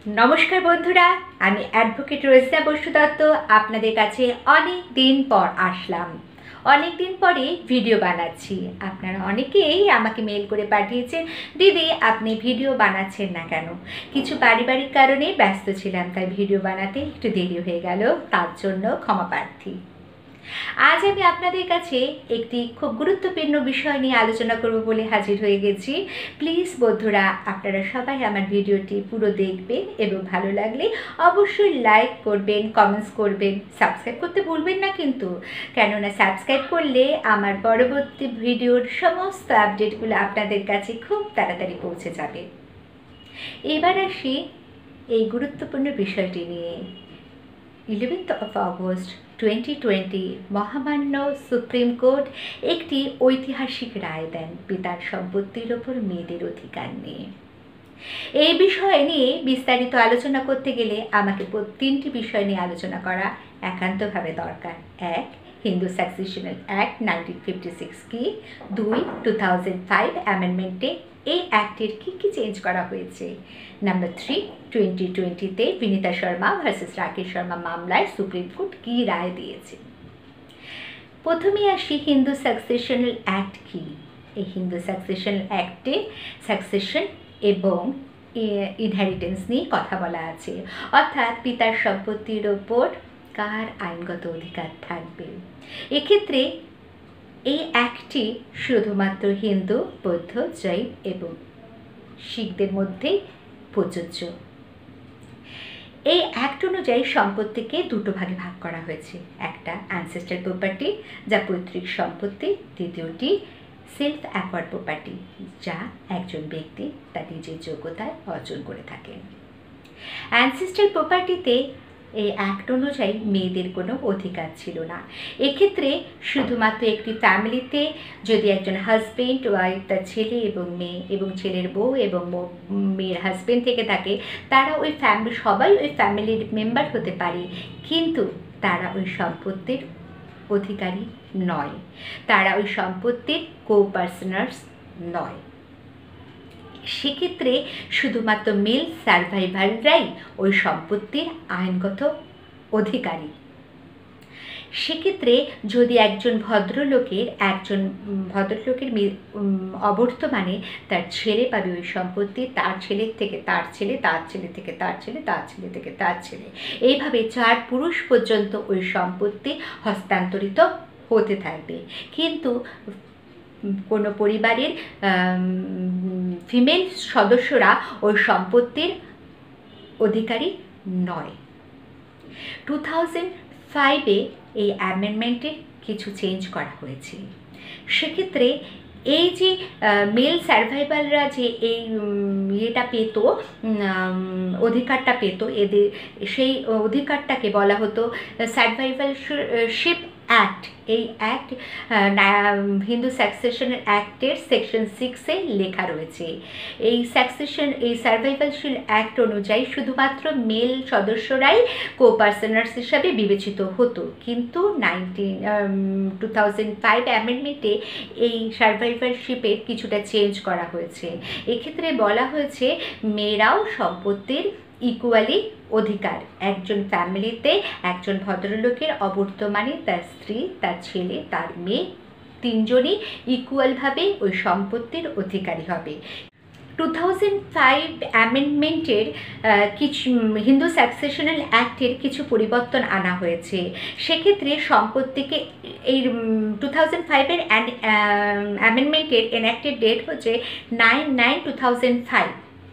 नमस्कार बंधुरा आमी एडभोकेट रोजिना बसु दत्त आपनादेर काछे अनेक दिन पर आसलाम। अनेक दिन परे भिडियो बानाচ্ছি। আপনারা অনেকেই আমাকে মেল করে পাঠিয়েছেন, দিদি আপনি ভিডিও বানাচ্ছেন না কেন? কিছু পারিবারিক কারণে ব্যস্ত ছিলাম, তাই ভিডিও বানাতে একটু দেরি হয়ে গেল, তার জন্য ক্ষমা প্রার্থী। আজ আমি আপনাদের কাছে একটি খুব গুরুত্বপূর্ণ বিষয় নিয়ে আলোচনা করব বলে হাজির হয়ে গেছি। প্লিজ বন্ধুরা আপনারা সবাই আমার ভিডিওটি পুরো দেখবেন এবং ভালো লাগলে অবশ্যই লাইক করবেন, কমেন্টস করবেন, সাবস্ক্রাইব করতে ভুলবেন না কিন্তু, কেননা সাবস্ক্রাইব করলে আমার পরবর্তী ভিডিওর সমস্ত আপডেটগুলো আপনাদের কাছে খুব তাড়াতাড়ি পৌঁছে যাবে। এবার আসি এই গুরুত্বপূর্ণ বিষয়টি নিয়ে। 11th of August 2020 মহামান্য সুপ্রিম কোর্ট একটি ঐতিহাসিক রায় দেন পিতার সম্পত্তির ওপর মেয়েদের অধিকার নিয়ে। এই বিষয় নিয়ে বিস্তারিত আলোচনা করতে গেলে আমাকে তিনটি বিষয় নিয়ে আলোচনা করা একান্তভাবে দরকার। এক, হিন্দু সাকসেশনাল অ্যাক্ট 1956 কি। দুই, 2005 অ্যামেন্ডমেন্টে এই অ্যাক্টের কী কী চেঞ্জ করা হয়েছে। নাম্বার 3, 2020-তে বিনীতা শর্মা ভার্সেস রাকেশ শর্মা মামলায় সুপ্রিম কোর্ট কী রায় দিয়েছে। প্রথমে আসি হিন্দু সাকসেশনাল অ্যাক্ট কী। এই হিন্দু সাকসেশনাল অ্যাক্টে সাকসেশন এবং ইনহেরিটেন্স নিয়ে কথা বলা আছে, অর্থাৎ পিতার সম্পত্তির ওপর কার আইনগত অধিকার থাকবে। এক্ষেত্রে এই অ্যাক্টটি শুধুমাত্র হিন্দু, বৌদ্ধ, জৈন এবং শিখদের মধ্যেই প্রযোজ্য। এই অ্যাক্ট অনুযায়ী সম্পত্তিকে দুটো ভাগে ভাগ করা হয়েছে। একটা অ্যানসেস্ট্রাল প্রপার্টি, যা পৈতৃক সম্পত্তি। দ্বিতীয়টি সেলফ অ্যাকোয়ার্ড প্রপার্টি, যা একজন ব্যক্তি তার নিজের যোগ্যতায় অর্জন করে থাকেন। অ্যানসেস্ট্রাল প্রপার্টিতে এই অ্যাক্ট অনুযায়ী মেয়েদের কোনো অধিকার ছিল না। এক্ষেত্রে শুধুমাত্র একটি ফ্যামিলিতে যদি একজন হাজব্যান্ড, ওয়াইফ, তার ছেলে এবং মেয়ে এবং ছেলের বউ এবং মেয়ের হাজব্যান্ড থেকে থাকে, তারা ওই সবাই ওই ফ্যামিলির মেম্বার হতে পারে, কিন্তু তারা ওই সম্পত্তির অধিকারী নয়, তারা ওই সম্পত্তির কো-পার্সনার্স নয়। সেক্ষেত্রে শুধুমাত্র মেল সার্ভাইভাররাই ওই সম্পত্তির আইনগত অধিকারী। সেক্ষেত্রে যদি একজন ভদ্রলোকের অবর্তমানে তার ছেলে পাবে ওই সম্পত্তি, তার ছেলের থেকে তার ছেলে, তার ছেলে থেকে তার ছেলে, তার ছেলে থেকে তার ছেলে, এইভাবে 4 পুরুষ পর্যন্ত ওই সম্পত্তি হস্তান্তরিত হতে থাকবে। কিন্তু কোনো পরিবারের ফিমেল সদস্যরা ওই সম্পত্তির অধিকারী নয়। 2005-এ এই অ্যামেন্ডমেন্টে কিছু চেঞ্জ করা হয়েছে। সেক্ষেত্রে এই যে মেল সার্ভাইভাররা যে এই ইয়েটা পেত, অধিকারটা পেত, এদের সেই অধিকারটাকে বলা হতো সার্ভাইভারশিপ অ্যাক্ট। এই অ্যাক্ট হিন্দু সাকসেশনাল অ্যাক্টের সেকশন 6-এ লেখা রয়েছে। এই সার্ভাইভালশিপ অ্যাক্ট অনুযায়ী শুধুমাত্র মেল সদস্যরাই কো-পার্সনার্স হিসাবে বিবেচিত হতো, কিন্তু 2005 অ্যামেন্ডমেন্টে এই সার্ভাইভারশিপের কিছুটা চেঞ্জ করা হয়েছে। এক্ষেত্রে বলা হয়েছে মেয়েরাও সম্পত্তির ইকুয়ালি অধিকার। একজন ফ্যামিলিতে একজন ভদ্রলোকের অবর্তমানে তার স্ত্রী, তার ছেলে, তার মেয়ে, 3জনই ইকুয়ালভাবে ওই সম্পত্তির অধিকারী হবে। 2005 অ্যামেন্ডমেন্টের কিছু হিন্দু সাকসেশনাল অ্যাক্টের কিছু পরিবর্তন আনা হয়েছে। সেক্ষেত্রে সম্পত্তিকে এই 2005-এর অ্যামেন্ডমেন্টের এনঅ্যাক্টেড ডেট হচ্ছে 9/9/2005।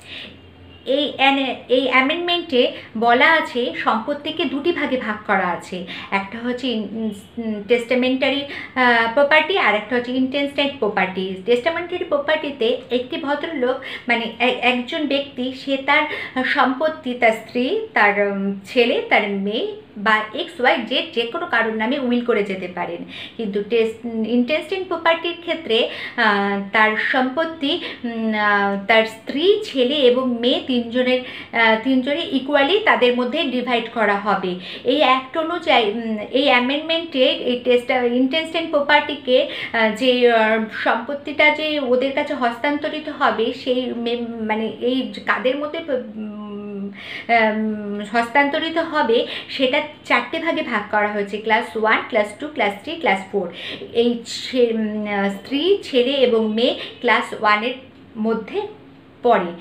এই অ্যামেন্ডমেন্টে বলা আছে সম্পত্তিকে দুটি ভাগে ভাগ করা আছে। একটা হচ্ছে টেস্টামেন্টারি প্রপার্টি আর একটা হচ্ছে ইনটেস্টেন্ট প্রপার্টি। টেস্টামেন্টারি প্রপার্টিতে একটি ভদ্রলোক মানে একজন ব্যক্তি, সে তার সম্পত্তি তার স্ত্রী, তার ছেলে, তার মেয়ে বা XYZ যে কোনো কারোর নামে উইল করে যেতে পারেন। কিন্তু ইনটেস্টেন্ট প্রপার্টির ক্ষেত্রে তার সম্পত্তি তার স্ত্রী, ছেলে এবং মেয়ে তিনজনের ইকুয়ালি তাদের মধ্যে ডিভাইড করা হবে। এই অ্যাক্ট অনুযায়ী এই অ্যামেন্ডমেন্টে এই ইনটেস্টেন্ট প্রপার্টিকে যে সম্পত্তিটা যে ওদের কাছে হস্তান্তরিত হবে, সেই মানে এই কাদের মধ্যে হস্তান্তরিত হবে সেটা 4টে ভাগে ভাগ করা হয়েছে, ক্লাস 1, ক্লাস 2, ক্লাস 3, ক্লাস 4। এই স্ত্রী, ছেলে এবং মেয়ে ক্লাস 1-এর মধ্যে পড়ে।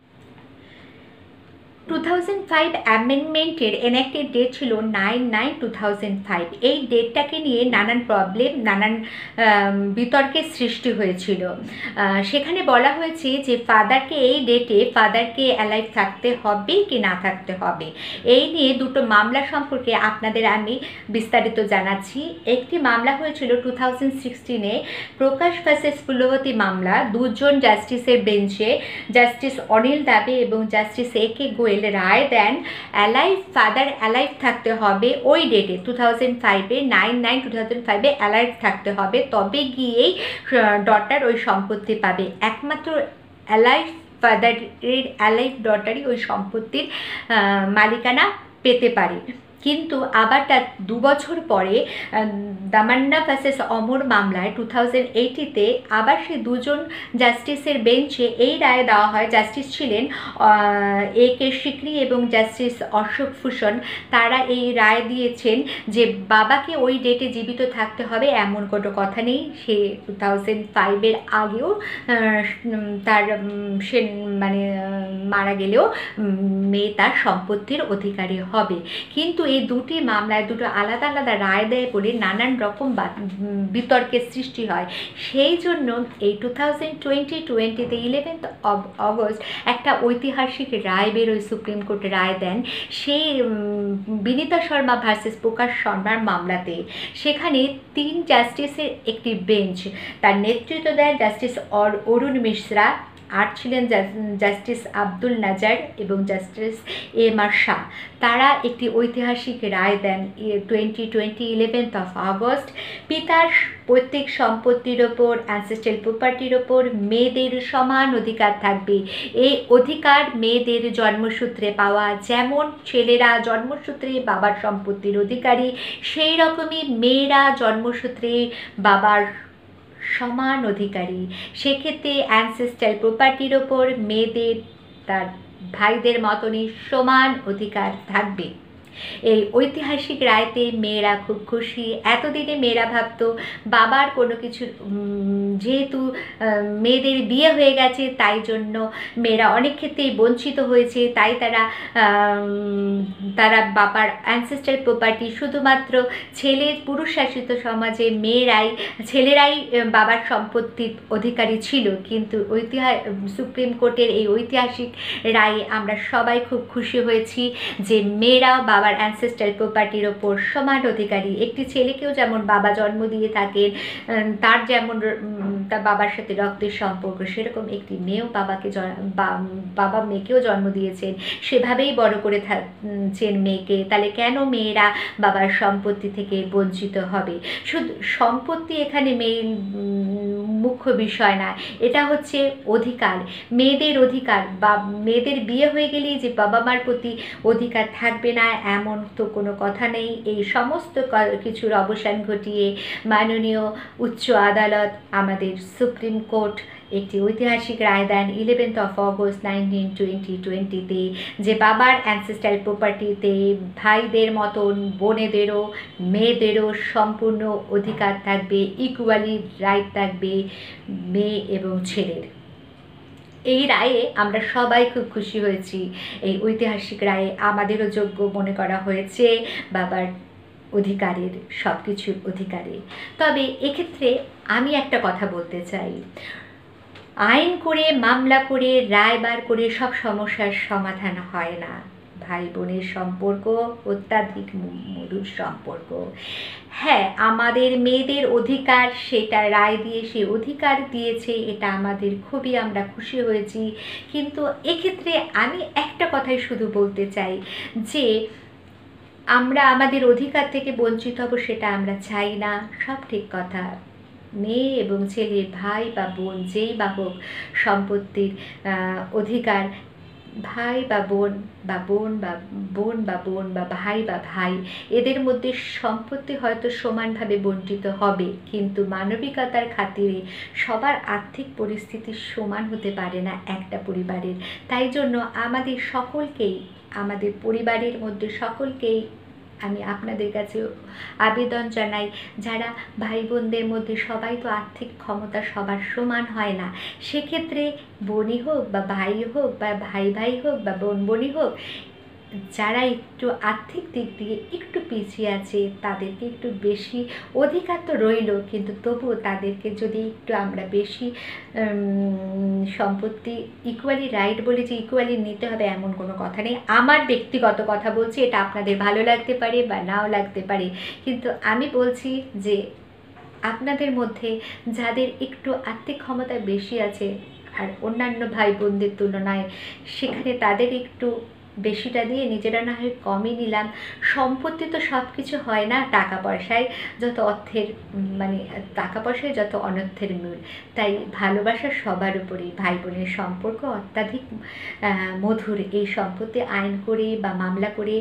2005 অ্যামেন্ডমেন্টের এনঅ্যাক্টেড ডেট ছিল 9/9/2005। এই ডেটটাকে নিয়ে নানান প্রবলেম, নানান বিতর্কের সৃষ্টি হয়েছিল। সেখানে বলা হয়েছে যে ফাদারকে এই ডেটে ফাদারকে অ্যালাইভ থাকতে হবে কি না থাকতে হবে, এই নিয়ে দুটো মামলা সম্পর্কে আপনাদের আমি বিস্তারিত জানাচ্ছি। একটি মামলা হয়েছিল 2016-এ, প্রকাশ ভার্সেস ফুলবতী মামলা। দুজন জাস্টিসের বেঞ্চে জাস্টিস অনিল দাবে এবং জাস্টিস A.K. গোয়েল রায় দেন ফাদার অ্যালাইভ থাকতে হবে ওই ডেটে, 2005-এ 9/9/2005-এ অ্যালাইভ থাকতে হবে, তবে গিয়েই ডটার ওই সম্পত্তি পাবে। একমাত্র অ্যালাইভ ডটারই ওই সম্পত্তির মালিকানা পেতে পারে। কিন্তু আবার তার 2 বছর পরে দামান্না ভার্সেস অমর মামলায় 2018-তে আবার সেই দুজন জাস্টিসের বেঞ্চে এই রায় দেওয়া হয়। জাস্টিস ছিলেন A.K. সিকরি এবং জাস্টিস অশোক ভূষণ। তারা এই রায় দিয়েছেন যে বাবাকে ওই ডেটে জীবিত থাকতে হবে এমন কোনো কথা নেই। সে 2005-এর আগেও তার সে মানে মারা গেলেও মেয়ে তার সম্পত্তির অধিকারী হবে। কিন্তু এই দুটি মামলায় দুটো আলাদা আলাদা রায় দেয় বলে নানান রকম বিতর্কের সৃষ্টি হয়। সেই জন্য এই 2020-তে 11th অগস্ট একটা ঐতিহাসিক রায় বেরোয়, সুপ্রিম কোর্টে রায় দেন সেই বিনীতা শর্মা ভার্সেস প্রকাশ শর্মার মামলাতে। সেখানে 3 জাস্টিসের একটি বেঞ্চ, তার নেতৃত্ব দেয় জাস্টিস অরুণ মিশ্রা, আর ছিলেন জাস্টিস আব্দুল নাজার এবং জাস্টিস A.M.R. শাহ। তারা একটি ঐতিহাসিক রায় দেন 11th অগস্ট। পিতার পৈতৃক সম্পত্তির ওপর, অ্যানসেস্ট্রাল প্রপার্টির ওপর মেয়েদের সমান অধিকার থাকবে। এই অধিকার মেয়েদের জন্মসূত্রে পাওয়া, যেমন ছেলেরা জন্মসূত্রে বাবার সম্পত্তির অধিকারী, সেই রকমই মেয়েরা জন্মসূত্রে বাবার সমান অধিকারী। সেক্ষেত্রে অ্যানসেস্ট্রাল প্রপার্টির ওপর মেয়েদের তার ভাইদের মতনই সমান অধিকার থাকবে। এই ঐতিহাসিক রায়তে মেয়েরা খুব খুশি। এতদিনে মেয়েরা ভাবতো বাবার কোনো কিছু, যেহেতু মেয়েদের বিয়ে হয়ে গেছে তাই জন্য মেয়েরা অনেক ক্ষেত্রেই বঞ্চিত হয়েছে, তাই তারা বাবার অ্যানসেস্ট্রাল প্রপার্টি শুধুমাত্র পুরুষ শাসিত সমাজে ছেলেরাই বাবার সম্পত্তির অধিকারী ছিল। কিন্তু সুপ্রিম কোর্টের এই ঐতিহাসিক রায়ে আমরা সবাই খুব খুশি হয়েছি যে মেয়েরাও বাবার অ্যানসেস্ট্রাল প্রপার্টির ওপর সমান অধিকারী। একটি ছেলেকেও যেমন বাবা জন্ম দিয়ে থাকেন, তার যেমন তার বাবার সাথে রক্তের সম্পর্ক, সেরকম একটি মেয়েও বাবা মেয়েকেও জন্ম দিয়েছেন, সেভাবেই বড় করে থাকছেন মেয়েকে। তাহলে কেন মেয়েরা বাবার সম্পত্তি থেকে বঞ্চিত হবে? শুধু সম্পত্তি এখানে মেয়ের মুখ্য বিষয় না, এটা হচ্ছে অধিকার, মেয়েদের অধিকার। বা মেয়েদের বিয়ে হয়ে গেলেই যে বাবা মার প্রতি অধিকার থাকবে না এমন তো কোনো কথা নেই। এই সমস্ত কিছুর অবসান ঘটিয়ে মাননীয় উচ্চ আদালত, আমাদের সুপ্রিম কোর্ট একটি ঐতিহাসিক রায় দেন 11th অগস্ট 2020-তে, যে বাবার অ্যানসেস্ট্রাল প্রপার্টিতে ভাইদের মতন বোনেদেরও মেয়েদেরও সম্পূর্ণ অধিকার থাকবে, ইকুয়ালি রাইট থাকবে মেয়ে এবং ছেলের। এই রায়ে আমরা সবাই খুব খুশি হয়েছি। এই ঐতিহাসিক রায়ে আমাদেরও যোগ্য মনে করা হয়েছে বাবার অধিকারের, সব কিছুর অধিকারে। তবে এক্ষেত্রে আমি একটা কথা বলতে চাই, আইন করে, মামলা করে, রায় বার করে সব সমস্যার সমাধান হয় না। ভাই বোনের সম্পর্ক অত্যাধিক মধুর সম্পর্ক। হ্যাঁ, আমাদের মেয়েদের অধিকার, সেটা রায় দিয়ে সে অধিকার দিয়েছে, এটা আমাদের খুবই আমরা খুশি হয়েছি। কিন্তু এক্ষেত্রে আমি একটা কথাই শুধু বলতে চাই যে আমরা আমাদের অধিকার থেকে বঞ্চিত হব সেটা আমরা চাই না, সব ঠিক কথা। মেয়ে এবং ছেলে, ভাই বা বোন, যেই বা হোক, সম্পত্তির অধিকার ভাই বা বোন বা বোন বা বোন বা বোন বা ভাই বা ভাই, এদের মধ্যে সম্পত্তি হয়তো সমানভাবে বণ্টিত হবে, কিন্তু মানবিকতার খাতিরে সবার আর্থিক পরিস্থিতি সমান হতে পারে না একটা পরিবারের। তাই জন্য আমাদের সকলকেই, আমাদের পরিবারের মধ্যে সকলকেই আমি আপনাদের কাছে আবেদন জানাই, যারা ভাই বোনদের মধ্যে সবাই তো আর্থিক ক্ষমতা সবার সমান হয় না, সেক্ষেত্রে বোনই হোক বা ভাই হোক বা ভাই ভাই হোক বা বোন বোনই হোক, যারা একটু আর্থিক দিক দিয়ে একটু পিছিয়ে আছে তাদেরকে একটু বেশি অধিকার তো রইল, কিন্তু তবুও তাদেরকে যদি একটু আমরা বেশি সম্পত্তি ইকুয়ালি রাইট বলে যে ইকুয়ালি নিতে হবে এমন কোনো কথা নেই। আমার ব্যক্তিগত কথা বলছি, এটা আপনাদের ভালো লাগতে পারে বা নাও লাগতে পারে, কিন্তু আমি বলছি যে আপনাদের মধ্যে যাদের একটু আর্থিক ক্ষমতা বেশি আছে আর অন্যান্য ভাই বোনদের তুলনায়, সেখানে তাদের একটু বেশিটা দিয়ে নিজেরা না হয় কমই নিলাম। সম্পত্তি তো সব কিছু হয় না, টাকা পয়সায় যত অর্থের মানে টাকা পয়সায় যত অনর্থের মূল। তাই ভালোবাসা সবার উপরেই, ভাই বোনের সম্পর্ক অত্যাধিক মধুর। এই সম্পত্তি আইন করে বা মামলা করে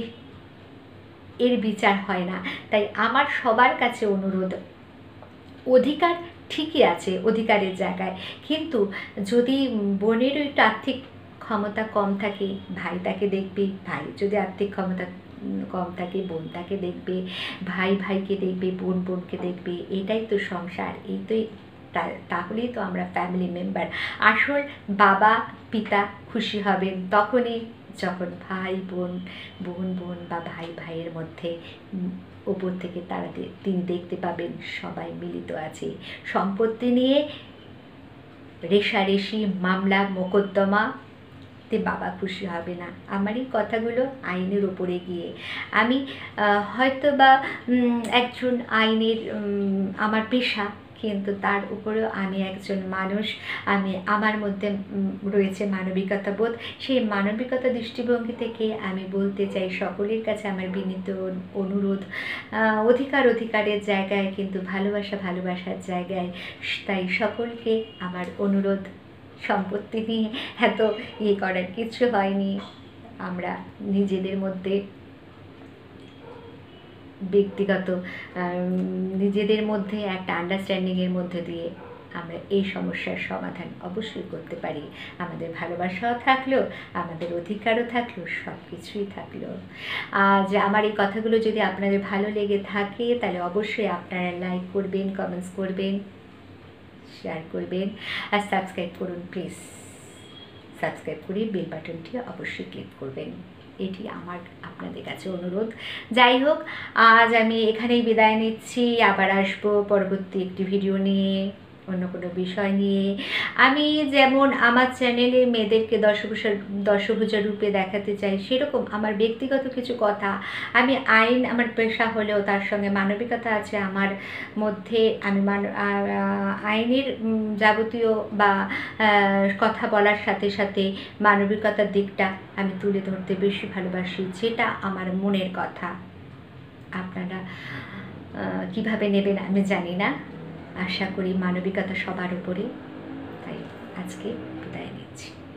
এর বিচার হয় না। তাই আমার সবার কাছে অনুরোধ, অধিকার ঠিকই আছে অধিকারের জায়গায়, কিন্তু যদি বোনেরও একটু আর্থিক ক্ষমতা কম থাকে, ভাই তাকে দেখবে, ভাই যদি আর্থিক ক্ষমতা কম থাকে বোন তাকে দেখবে, ভাই ভাইকে দেখবে, বোন বোনকে দেখবে। এটাই তো সংসার, এই তো তাহলেই তো আমরা ফ্যামিলি মেম্বার। আসল বাবা পিতা খুশি হবেন তখনই যখন ভাই বোন, বোন বোন বা ভাই ভাইয়ের মধ্যে ওপর থেকে তিনি দেখতে পাবেন সবাই মিলিত আছে। সম্পত্তি নিয়ে রেষারেষি মামলা মোকদ্দমাতে বাবা খুশি হবে না। আমার এই কথাগুলো আইনের ওপরে গিয়ে, আমি হয়তো বা একজন আইনের আমার পেশা, কিন্তু তার উপরেও আমি একজন মানুষ, আমার মধ্যে রয়েছে মানবিকতা বোধ। সেই মানবিকতা দৃষ্টিভঙ্গি থেকে আমি বলতে চাই সকলের কাছে আমার বিনীত অনুরোধ, অধিকারের জায়গায় কিন্তু ভালোবাসার জায়গায়। তাই সকলকে আমার অনুরোধ, সম্পত্তি নিয়ে এত করার কিছু হয়নি। আমরা নিজেদের মধ্যে ব্যক্তিগত নিজেদের মধ্যে একটা আন্ডারস্ট্যান্ডিংয়ের মধ্যে দিয়ে আমরা এই সমস্যার সমাধান অবশ্যই করতে পারি। আমাদের ভালোবাসাও থাকলো, আমাদের অধিকারও থাকলো, সব কিছুই থাকলো। আজ আমার এই কথাগুলো যদি আপনাদের ভালো লেগে থাকে তাহলে অবশ্যই আপনারা লাইক করবেন, কমেন্টস করবেন, শেয়ার করবেন আর সাবস্ক্রাইব করুন প্লিজ। সাবস্ক্রাইব করে বেল বাটনটি অবশ্যই ক্লিক করবেন, এটি আমার আপনাদের কাছে অনুরোধ। যাই হোক, আজ আমি এখানেই বিদায় নিচ্ছি। আবার আসবো পরবর্তী একটি ভিডিও নিয়ে, অন্য কোনো বিষয় নিয়ে। আমি যেমন আমার চ্যানেলে মেয়েদেরকে দশভুজা রূপে দেখাতে চাই, সেরকম আমার ব্যক্তিগত কিছু কথা, আমি আইন আমার পেশা হলেও তার সঙ্গে মানবিকতা আছে আমার মধ্যে। আমি আইনের যাবতীয় বা কথা বলার সাথে সাথে মানবিকতার দিকটা আমি তুলে ধরতে বেশি ভালোবাসি, যেটা আমার মনের কথা। আপনারা কিভাবে নেবেন আমি জানি না, আশা করি মানবিকতা সবার উপরে। তাই আজকে বিদায় নিচ্ছি।